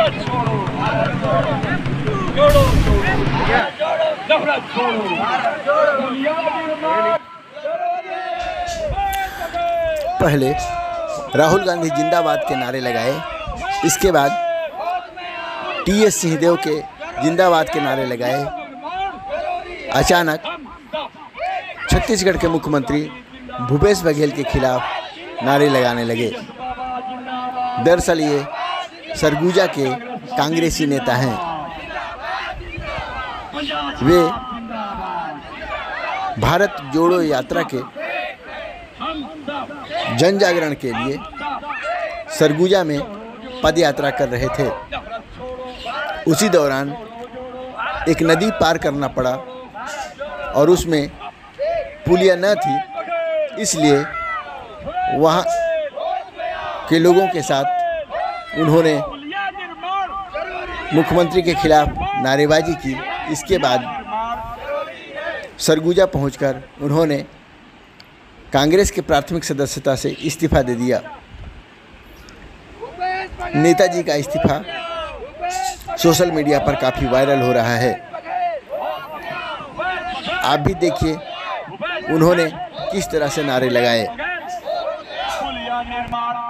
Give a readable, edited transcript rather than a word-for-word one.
पहले राहुल गांधी जिंदाबाद के नारे लगाए, इसके बाद टी.एस. सिंहदेव के जिंदाबाद के नारे लगाए। अचानक छत्तीसगढ़ के मुख्यमंत्री भूपेश बघेल के खिलाफ नारे लगाने लगे। दरअसल ये सरगुजा के कांग्रेसी नेता हैं। वे भारत जोड़ो यात्रा के जन जागरण के लिए सरगुजा में पद यात्रा कर रहे थे। उसी दौरान एक नदी पार करना पड़ा और उसमें पुलिया न थी, इसलिए वहाँ के लोगों के साथ उन्होंने मुख्यमंत्री के खिलाफ नारेबाजी की। इसके बाद सरगुजा पहुंचकर उन्होंने कांग्रेस के प्राथमिक सदस्यता से इस्तीफा दे दिया। नेताजी का इस्तीफा सोशल मीडिया पर काफ़ी वायरल हो रहा है। आप भी देखिए उन्होंने किस तरह से नारे लगाए।